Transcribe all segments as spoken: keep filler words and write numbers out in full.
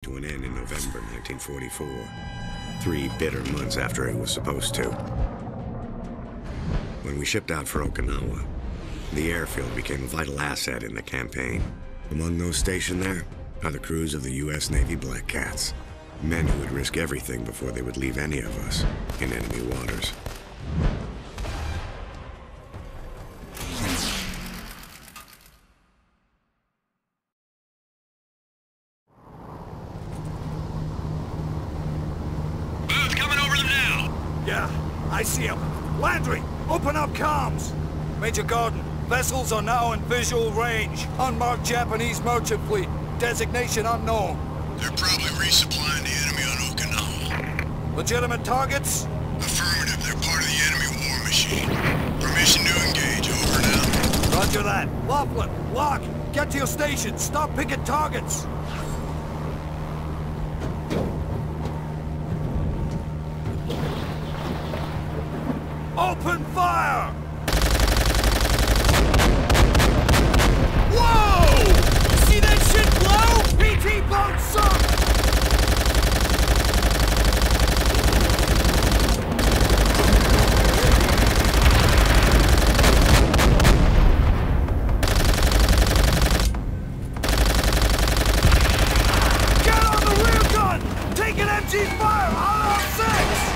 to an end in November nineteen forty-four, three bitter months after it was supposed to. When we shipped out for Okinawa, the airfield became a vital asset in the campaign. Among those stationed there are the crews of the U S Navy Black Cats, men who would risk everything before they would leave any of us in enemy waters. Booth, coming over them now! Yeah, I see him. Landry, open up comms! Major Gordon, vessels are now in visual range. Unmarked Japanese merchant fleet. Designation unknown. They're probably resupplying the enemy on Okinawa. Legitimate targets? Affirmative, they're part of the enemy war machine. Permission to engage, over now. Roger that. Laughlin, Locke, get to your station. Stop picking targets. Open fire! Whoa! See that shit blow? P T boat sunk! Get on the rear gun! Take an M G fire on our six!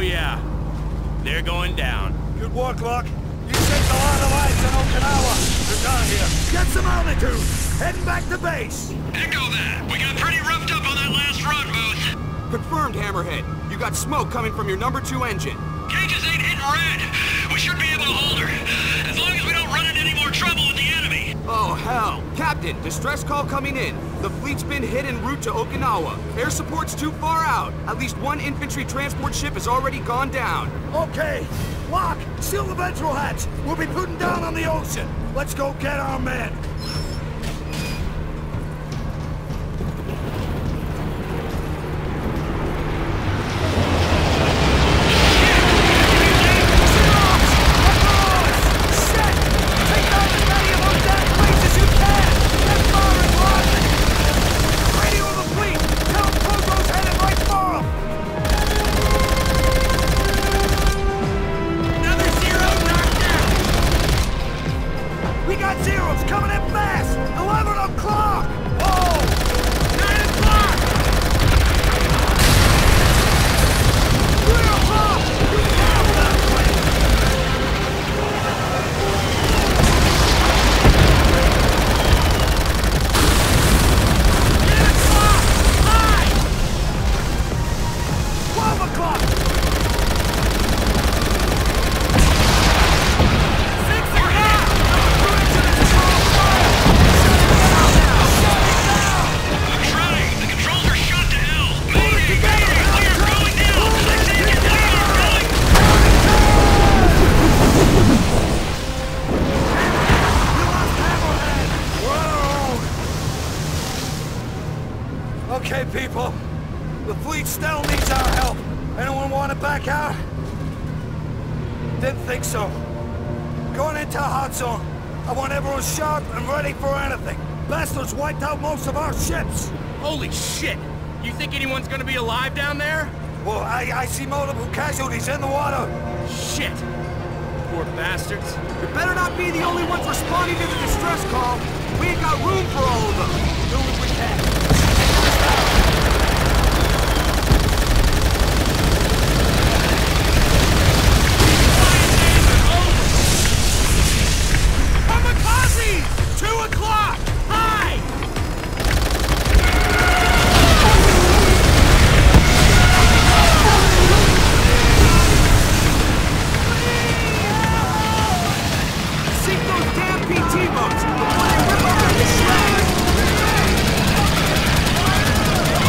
yeah. They're going down. Good work, Locke. You saved a lot of lives in Okinawa. They're down here. Get some altitude. Heading back to base. Echo that. We got pretty roughed up on that last run, Booth. Confirmed, Hammerhead. You got smoke coming from your number two engine. Gauges ain't hitting red. We should be able to hold her. As long as we don't run into any more trouble with the enemy. Oh, hell. Captain, distress call coming in. The fleet's been hit en route to Okinawa. Air support's too far out. At least one infantry transport ship has already gone down. Okay. Locke, seal the ventral hatch. We'll be putting down on the ocean. Let's go get our men. Okay, people. The fleet still needs our help. Anyone want to back out? Didn't think so. Going into a hot zone. I want everyone sharp and ready for anything. Bastards wiped out most of our ships. Holy shit! You think anyone's gonna be alive down there? Well, I, I see multiple casualties in the water. Shit! Poor bastards. You better not be the only ones responding to the distress call. We ain't got room for all of them. Do what we can. Two o'clock! Hi! Sink those damn P T boats before they rip up the shreds!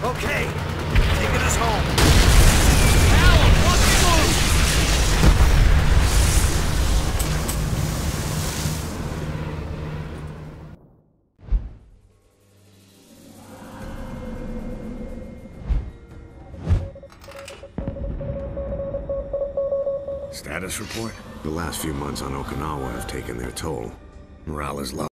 Okay, taking us home. Alan, watch your move! Status report? The last few months on Okinawa have taken their toll. Morale is low.